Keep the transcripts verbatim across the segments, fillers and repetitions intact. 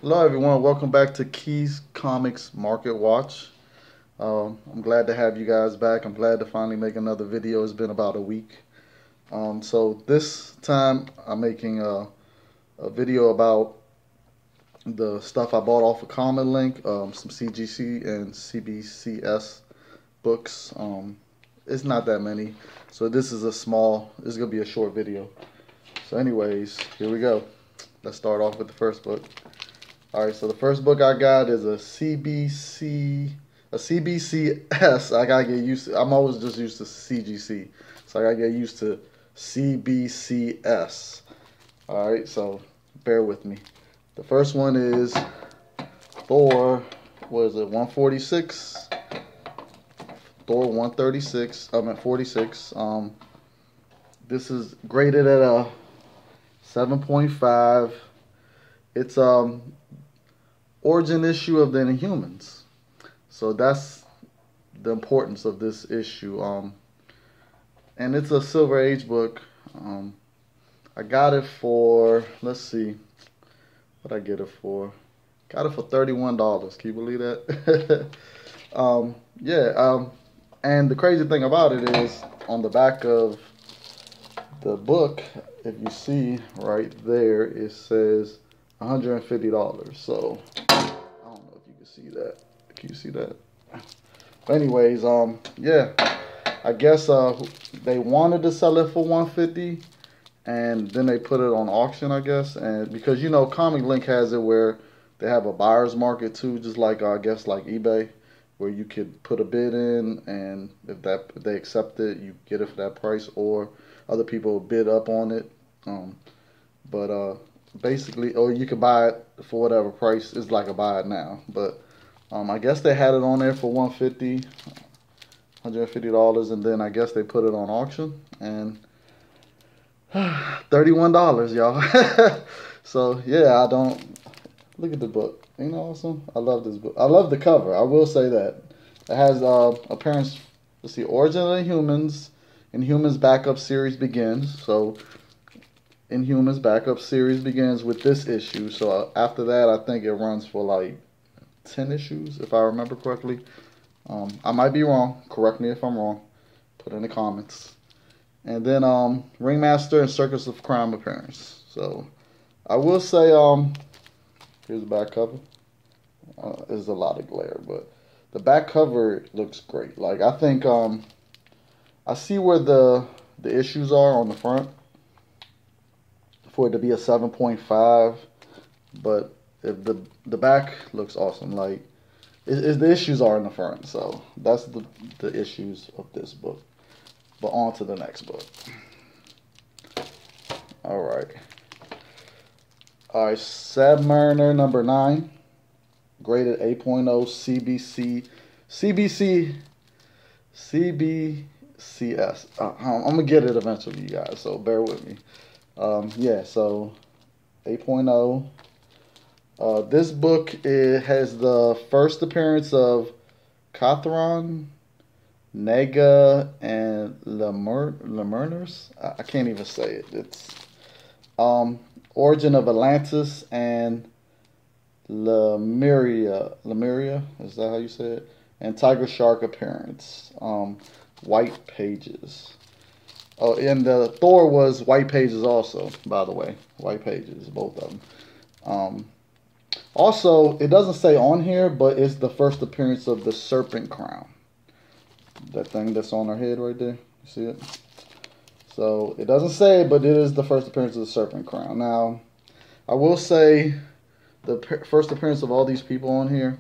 Hello everyone, welcome back to Keys Comics Market Watch. Um, I'm glad to have you guys back. I'm glad to finally make another video. It's been about a week. Um, so this time I'm making a, a video about the stuff I bought off of Common Link, um, some C G C and C B C S books. Um, it's not that many, so this is a small, this is going to be a short video. So anyways, here we go. Let's start off with the first book. Alright, so the first book I got is a C B C, a C B C S. I gotta get used to, I'm always just used to C G C. So I gotta get used to C B C S. Alright, so bear with me. The first one is Thor, what is it, one forty-six? Thor one thirty-six, I'm at forty-six. Um, this is graded at a seven point five. It's um origin issue of the Inhumans, so that's the importance of this issue. Um, and it's a Silver Age book. Um, I got it for, let's see, what I get it for? Got it for thirty-one dollars. Can you believe that? um, yeah. Um, and the crazy thing about it is on the back of the book, if you see right there, it says one hundred fifty dollars. So I don't know if you can see that. Can you see that? But anyways, um, yeah, I guess uh, they wanted to sell it for one hundred fifty dollars, and then they put it on auction, I guess. And because you know, Comic Link has it where they have a buyer's market too, just like uh, I guess like eBay, where you could put a bid in, and if that if they accept it, you get it for that price, or other people bid up on it. Um, but uh. Basically, or you could buy it for whatever price. It's like a buy it now, but um, I guess they had it on there for one hundred fifty dollars, one hundred fifty dollars, and then I guess they put it on auction, and thirty-one dollars, y'all. So yeah, I don't, look at the book. Ain't that awesome? I love this book. I love the cover. I will say that it has uh, appearance. Let's see, Origin of the Humans, Inhumans backup series begins. So Inhumans backup series begins with this issue. So uh, after that, I think it runs for like ten issues, if I remember correctly. Um, I might be wrong. Correct me if I'm wrong. Put in the comments. And then um, Ringmaster and Circus of Crime appearance. So I will say, um, here's the back cover. Uh, there's a lot of glare, but the back cover looks great. Like I think um, I see where the the issues are on the front, for it to be a seven point five, but if the the back looks awesome. Like it, it, the issues are in the front, so that's the the issues of this book. But on to the next book. All right, all right. Submariner number nine, graded eight point oh, C B C, C B C, C B C S. Uh, I'm gonna get it eventually, you guys. So bear with me. Um, yeah, so eight point oh. Uh, this book, it has the first appearance of Kathron, Nega, and Lemur Lemurners. I, I can't even say it. It's um, Origin of Atlantis and Lemuria. Lemuria, is that how you say it? And Tiger Shark appearance. Um, white pages. Oh, and the Thor was white pages also, by the way. White pages, both of them. Um, also, it doesn't say on here, but it's the first appearance of the Serpent Crown. That thing that's on her head right there. You see it? So, it doesn't say, but it is the first appearance of the Serpent Crown. Now, I will say the first appearance of all these people on here,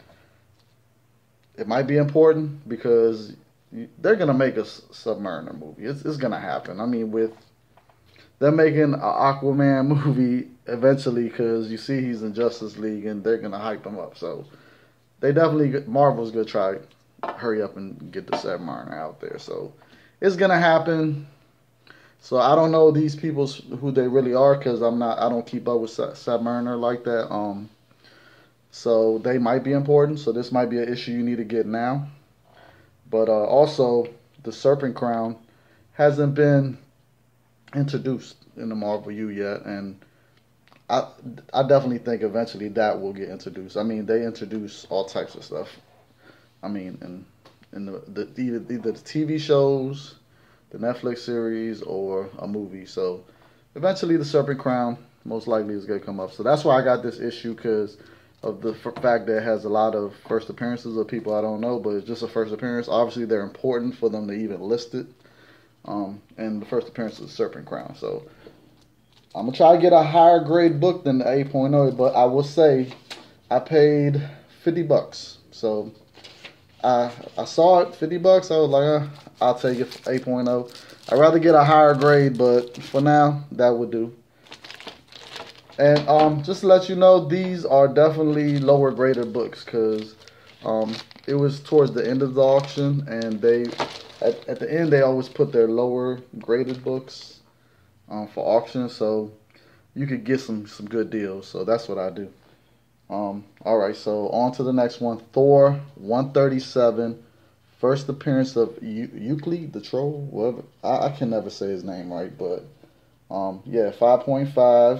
it might be important because they're going to make a Submariner movie. It's, it's going to happen. I mean, with them making an Aquaman movie eventually, because you see he's in Justice League and they're going to hype him up. So they definitely, Marvel's going to try to hurry up and get the Submariner out there. So it's going to happen. So I don't know these people who they really are, because I'm not, I don't keep up with Submariner like that. Um, so they might be important. So this might be an issue you need to get now. But uh, also, the Serpent Crown hasn't been introduced in the Marvel U yet, and I I definitely think eventually that will get introduced. I mean, they introduce all types of stuff. I mean, in in the, the either, either the T V shows, the Netflix series, or a movie. So eventually, the Serpent Crown most likely is gonna come up. So that's why I got this issue, because of the f- fact that it has a lot of first appearances of people I don't know, but it's just a first appearance. Obviously, they're important for them to even list it. Um, and the first appearance is Serpent Crown. So I'm gonna try to get a higher grade book than the eight point oh, but I will say I paid fifty bucks. So I I saw it fifty bucks. I was like, uh, I'll take it for eight point oh. I'd rather get a higher grade, but for now that would do. And um, just to let you know, these are definitely lower graded books, because um, it was towards the end of the auction, and they at, at the end they always put their lower graded books um, for auction, so you could get some some good deals. So that's what I do. Um, all right, so on to the next one. Thor one thirty-seven, first appearance of Eu- Euclid the Troll. Whatever, I, I can never say his name right, but um, yeah, five point five.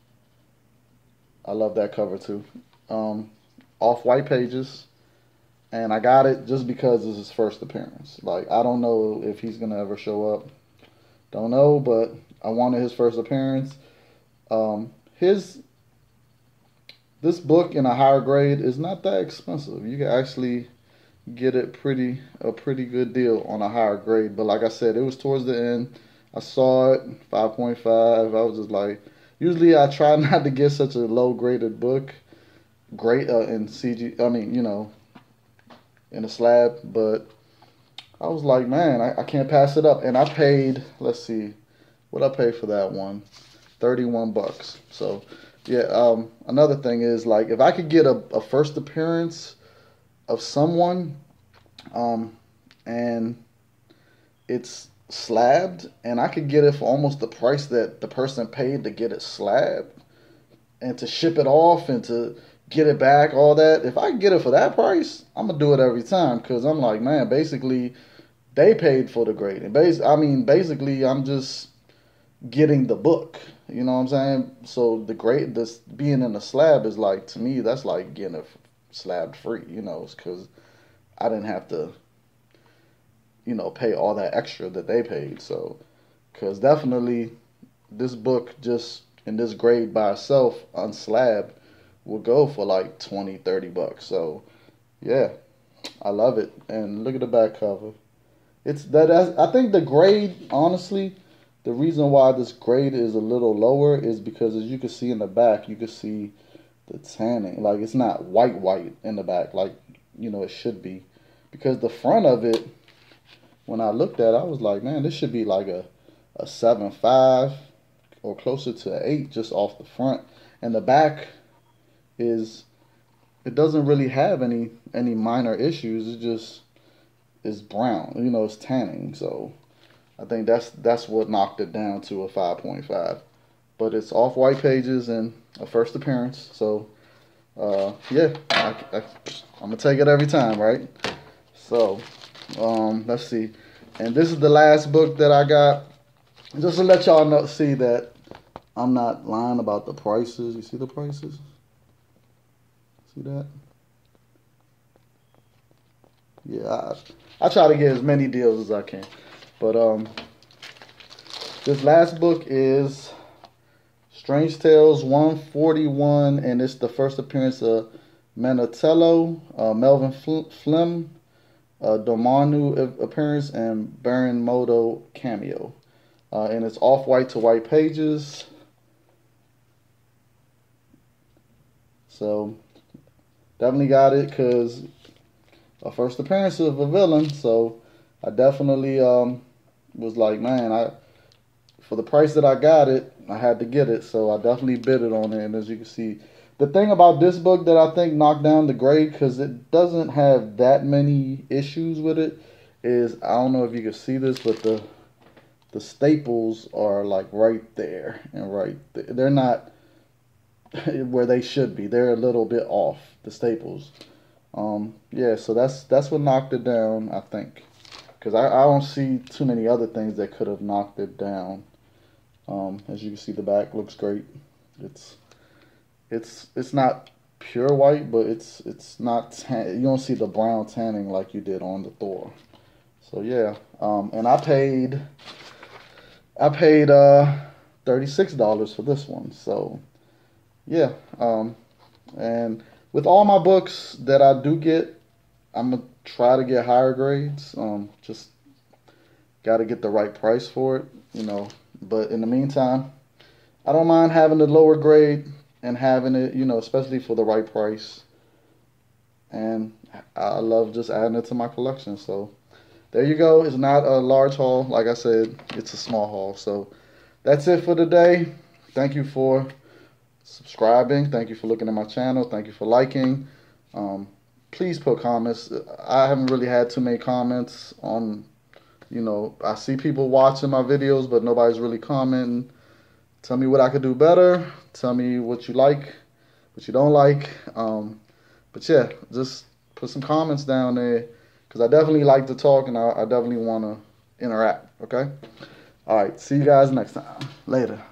I love that cover too. Um, off white pages, and I got it just because it's his first appearance. Like, I don't know if he's gonna ever show up. Don't know, but I wanted his first appearance. Um, his this book in a higher grade is not that expensive. You can actually get it pretty a pretty good deal on a higher grade. But like I said, it was towards the end. I saw it five point five. I was just like, usually I try not to get such a low graded book, great uh, in C G. I mean, you know, in a slab. But I was like, man, I, I can't pass it up. And I paid. Let's see, what I paid for that one, thirty-one bucks. So yeah. Um, another thing is, like, if I could get a, a first appearance of someone, um, and it's slabbed, and I could get it for almost the price that the person paid to get it slabbed, and to ship it off and to get it back, all that. If I can get it for that price, I'm gonna do it every time, because I'm like, man, basically they paid for the grade, and bas- I mean, basically I'm just getting the book. You know what I'm saying? So the grade, this being in a slab is like, to me, that's like getting it slabbed free. You know, because I didn't have to, you know, pay all that extra that they paid. So, because definitely this book just in this grade by itself, unslabbed, will go for like twenty, thirty bucks. So, yeah, I love it. And look at the back cover. It's that, I think the grade, honestly, the reason why this grade is a little lower is because, as you can see in the back, you can see the tanning. Like, it's not white white in the back like, you know, it should be. Because the front of it, when I looked at it, I was like, man, this should be like a, a seven five or closer to an eight just off the front. And the back is, it doesn't really have any any minor issues. It just is brown. You know, it's tanning. So I think that's that's what knocked it down to a five point five. But it's off white pages and a first appearance. So uh, yeah, I, I, I'm gonna take it every time, right? So um, let's see. And this is the last book that I got. Just to let y'all know, see that I'm not lying about the prices. You see the prices? See that? Yeah, I, I try to get as many deals as I can. But um, this last book is Strange Tales one forty-one, and it's the first appearance of Manatello, uh, Melvin Flem, uh, Domanu appearance, and Baron Modo cameo. Uh, and it's off white to white pages. So definitely got it, because a first appearance of a villain. So I definitely um, was like, man, I for the price that I got it, I had to get it. So I definitely bid it on it. And as you can see, the thing about this book that I think knocked down the grade, because it doesn't have that many issues with it, is, I don't know if you can see this, but the the staples are like right there and right there. They're not where they should be. They're a little bit off, the staples. Um, yeah, so that's that's what knocked it down, I think. Because I, I don't see too many other things that could have knocked it down. Um, as you can see, the back looks great. It's it's it's not pure white, but it's it's not tan. You don't see the brown tanning like you did on the Thor. So yeah, um, and I paid I paid uh, thirty-six dollars for this one. So yeah, um, and with all my books that I do get, I'm gonna try to get higher grades. Um, just got to get the right price for it, you know. But in the meantime, I don't mind having the lower grade and having it, you know, especially for the right price. And I love just adding it to my collection. So there you go. It's not a large haul. Like I said, it's a small haul. So that's it for today. Thank you for subscribing. Thank you for looking at my channel. Thank you for liking. Um, please put comments. I haven't really had too many comments on, you know, I see people watching my videos, but nobody's really commenting. Tell me what I could do better. Tell me what you like, what you don't like. Um, but yeah, just put some comments down there, because I definitely like to talk, and I, I definitely want to interact, okay? All right, see you guys next time. Later.